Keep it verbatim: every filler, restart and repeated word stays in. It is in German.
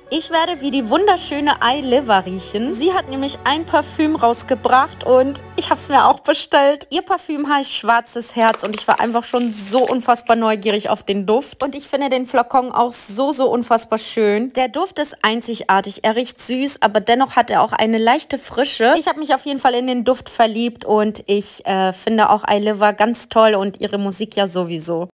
Ich werde wie die wunderschöne iLiver riechen. Sie hat nämlich ein Parfüm rausgebracht und ich habe es mir auch bestellt. Ihr Parfüm heißt Schwarzes Herz und ich war einfach schon so unfassbar neugierig auf den Duft. Und ich finde den Flakon auch so, so unfassbar schön. Der Duft ist einzigartig. Er riecht süß, aber dennoch hat er auch eine leichte Frische. Ich habe mich auf jeden Fall in den Duft verliebt und ich äh, finde auch iLiver ganz toll und ihre Musik ja sowieso.